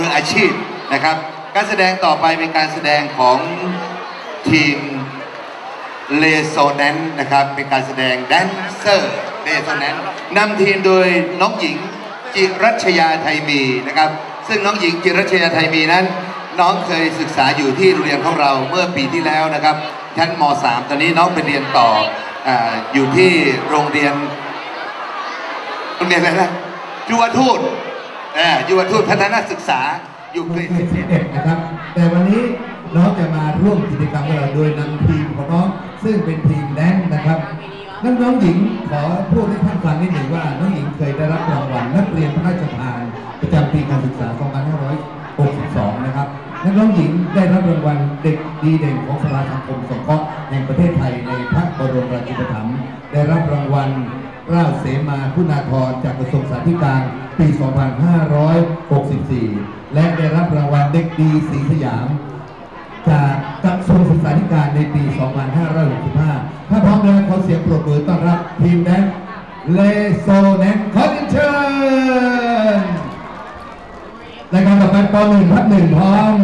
มืออาชีพนะครับการแสดงต่อไปเป็นการแสดงของทีมเลโซแนนนะครับเป็นการแสดงแดนเซอร์เลโซแนนนำทีมโดยน้องหญิงจิรัชยาไทยมีนะครับซึ่งน้องหญิงจิรัชยาไทยมีนั้นน้องเคยศึกษาอยู่ที่โรงเรียนของเราเมื่อปีที่แล้วนะครับชั้นม.3 ตอนนี้น้องไปเรียนต่ออยู่ที่โรงเรียนอะไรนะยุวทูตยุวทูตพัฒนาศึกษาอยู่เกรด11 นะครับแต่วันนี้น้องจะมาร่วมกิจกรรมกับเราโดยนำทีมของน้องซึ่งเป็นทีมแดนนะครับน้องหญิงขอพูดให้ท่านฟังนิดหนึ่งว่าน้องหญิงเคยได้รับรางวัลนักเรียนพระราชทานประจำปีการศึกษา 2562 นะครับน้องหญิงได้รับรางวัลเด็กดีเด่นของสภาสังคมสงเคราะห์แห่งประเทศไทยในพระบรมราชูปถัมภ์ได้รับรางวัลเกล้าเสมาคุณาภรณ์จากกระทรวงสาธารณสุขปี 2564 และได้รับรางวัลเด็กดีศรีสยามจากกระทรวงศึกษาธิการในปี 2565 ถ้าพร้อมแล้วขอเสียงปรบมือต้อนรับทีมแดนเลโซแนนขอเชิญรายการต่อไปป .1 ทับ 1 พร้อม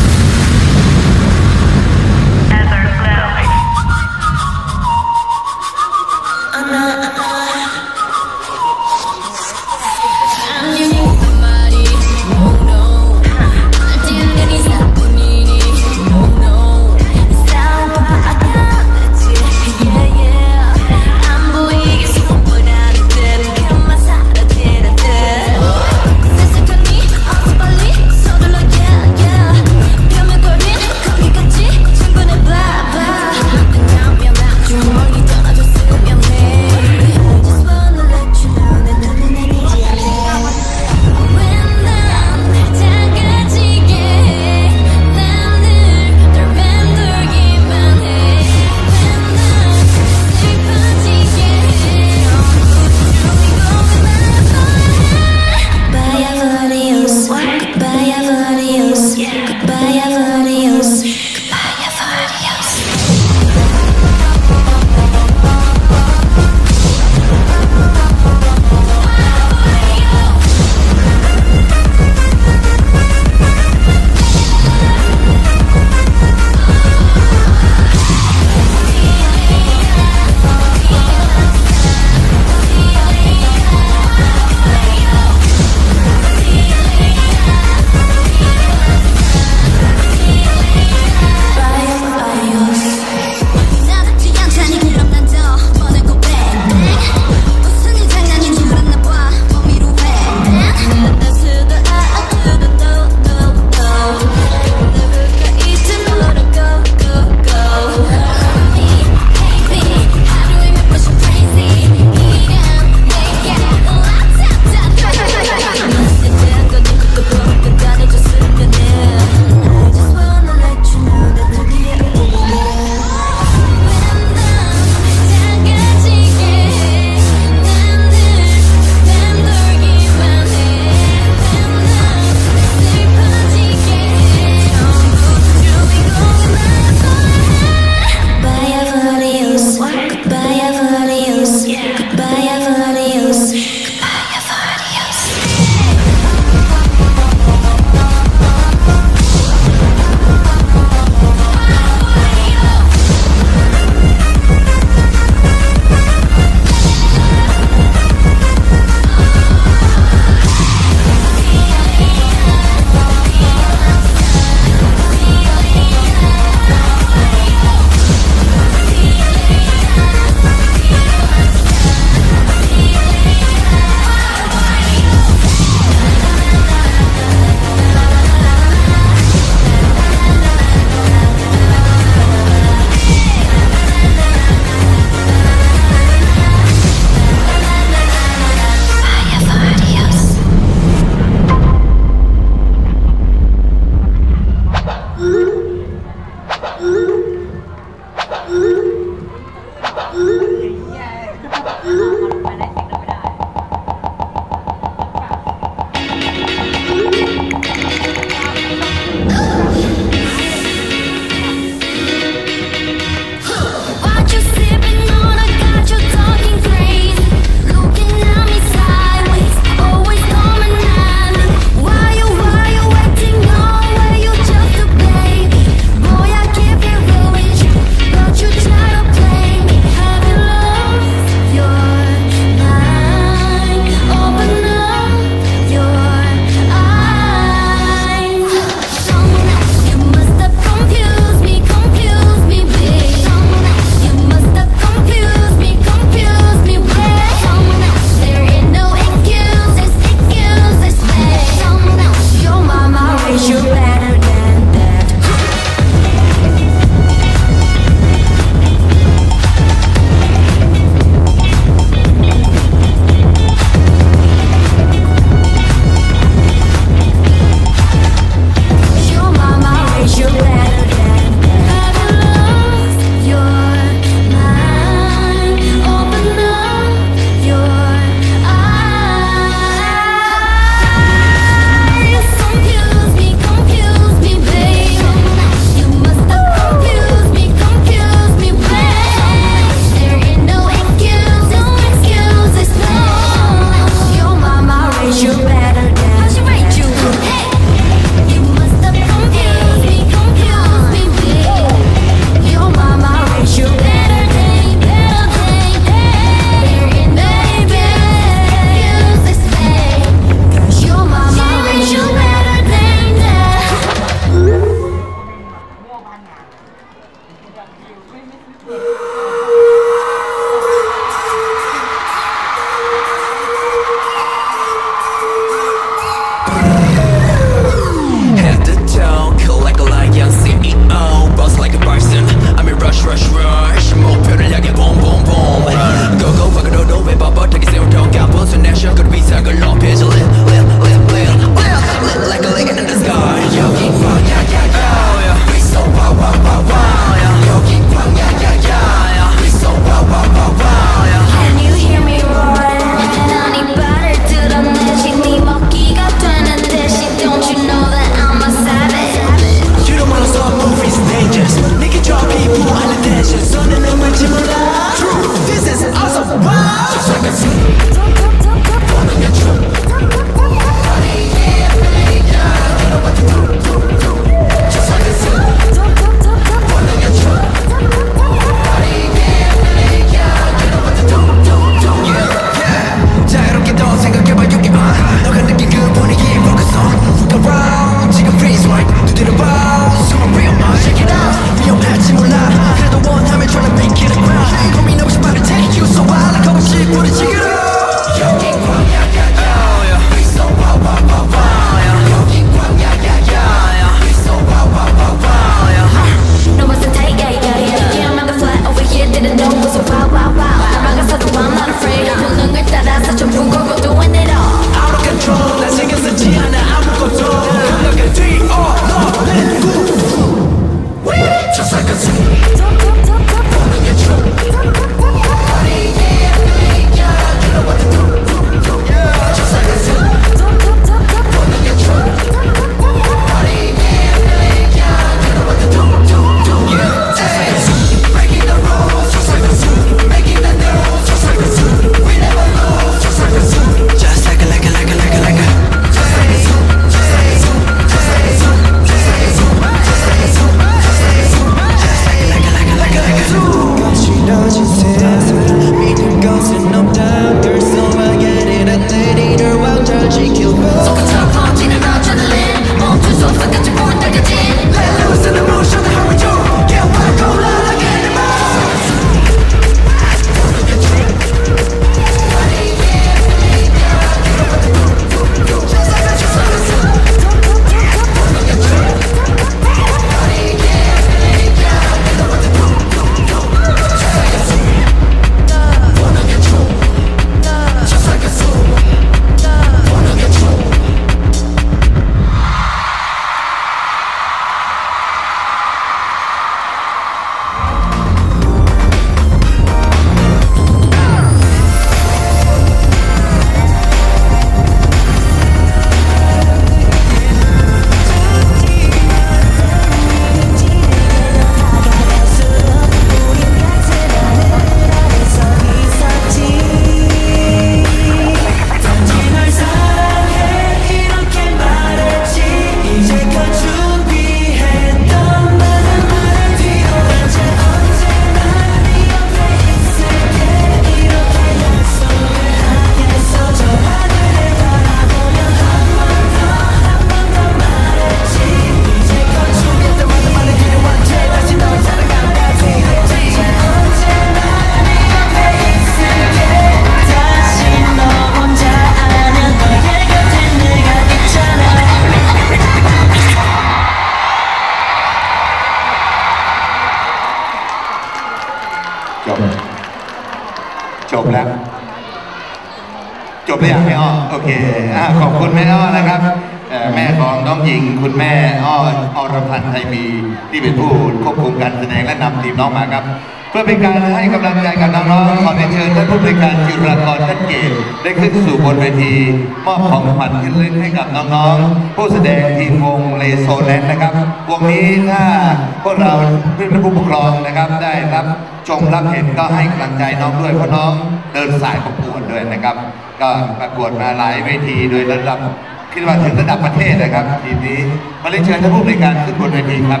จบแล้วจบแล้วแม่อ้อโอเคขอบคุณแม่อ้อนะครับแม่ของน้องหญิงคุณแม่อ้ออรพันธ์ไทยมีที่เป็นผู้ควบคุมการแสดงและนำทีมน้องมาครับเพื่อเป็นการให้กำลังใจกับน้องๆขอเชิญท่านผู้บริการจิรากรท่านเกตได้ขึ้นสู่บนเวทีมอบของขวัญขึ้นเล่นให้กับน้องๆผู้แสดงทีมวงเลโซแลนด์นะครับวงนี้ถ้าพวกเราเพื่อนผู้ปกครองนะครับได้รับชมรับเห็นก็ให้กำลังใจน้องด้วยเพราะน้องเดินสายประกวดด้วยนะครับก็ประกวดมาหลายเวทีโดยระดับคิดว่าถึงระดับประเทศนะครับทีมนี้ขอเชิญท่านผู้บริการขึ้นบนเวทีครับ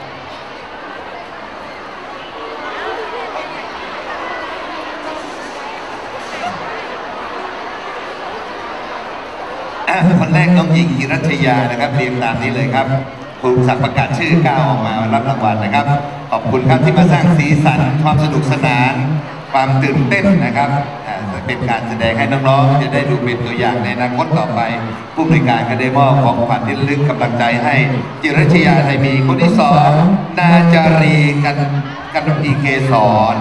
คนแรกน้องหญิงกิรัชยานะครับเรียงตามนี้เลยครับครูศักดิ์ประกาศชื่อก้าวออกมารับรางวัลนะครับขอบคุณครับที่มาสร้างสีสันความสนุกสนานความตื่นเต้นนะครับเป็นการแสดงให้น้องๆจะได้ดูเป็นตัวอย่างในอนาคตต่อไปผู้บริการก็ได้มอบของขวัญที่ระลึกกำลังใจให้จิรัชยาไทยมีคนที่สองนาจารีกันอีเกศร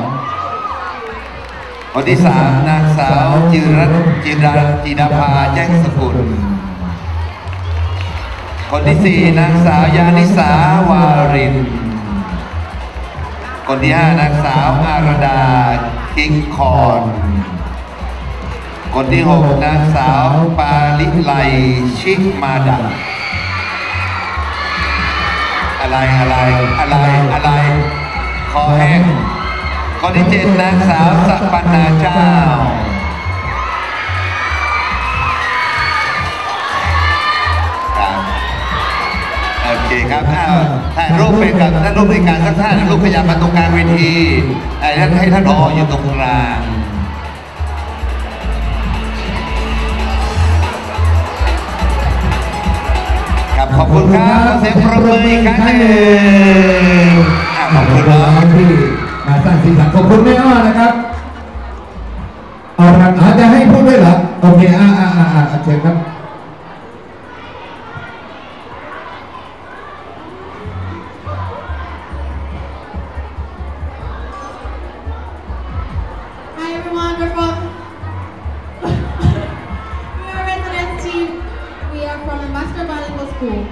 คนที่สามนางสาวจิดาภาแจ้งสกุลคนที่สี่นางสาวยานิสาวารินคนที่ห้านางสาวอารดาคิงคอนคนที่หกนางสาวปาลิไลชิมาดาอะไรคอแห้งคนที่เจ็ดนางสาวสัปปนาเจ้าโอเคครับถ่ายรูปเป็นกับท่านรูปในการสักท่านรูปพยายามมาตรงกลางเวทีให้ท่านรออยู่ตรงกลางครับขอบคุณครับเสียงปรบมืออีกครั้งหนึ่งขอบคุณน้องที่มาสร้างสีสันขอบคุณแม่อ้อนะครับเอาครับจะให้พูดด้วยเหรอโอเคเชิญครับ Hi everyone, we're from we are resident team. We are from Master Bilingual School.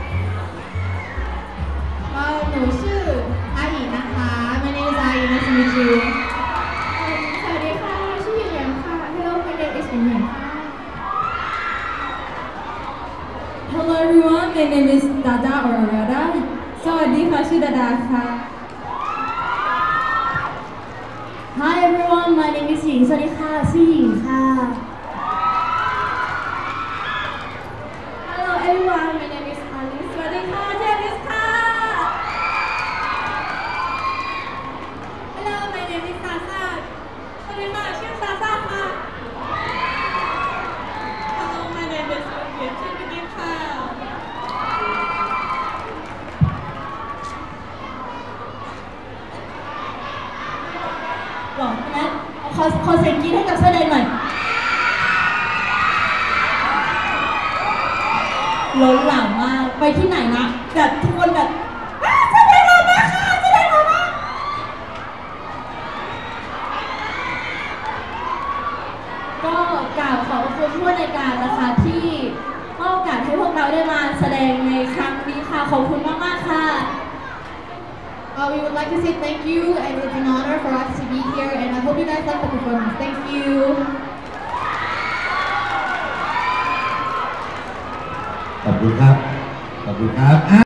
หนูชื่ออาหญิงนะคะ My name is Ayi. Nice to meet you. สวัสดีค่ะชื่อหญิงค่ะ Hello, my name is หญิงค่ะ Hello everyone, my name is Dada or Arada. สวัสดีค่ะชื่อดาดาค่ะ Hi everyone, my name is หญิงสวัสดีค่ะชื่อหญิงค่ะ Hello everyone, my name is Alice. สวัสดีค่ะเจนิสค่ะ Hello, my name is Sasa. สวัสดีค่ะชื่อซาซ่าค่ะ Hello, my name is Sophia. ชื่อพี่กิ๊ฟค่ะหล่อนะขอเสียงกรี๊ดให้กับแสดงหน่อยล้นหลามมากไปที่ไหนนะแบบทุกคนแบบแสดงหล่อมากค่ะแสดงหล่อมากก็กล่าวขอบคุณผู้ในการนะคะที่มอบโอกาสให้พวกเราได้มาแสดงในครั้งนี้ค่ะขอบคุณมากๆค่ะ We would like to say thank you, and it's an honor for us to be here, and I hope you guys like the performance. Thank you. ขอบคุณครับ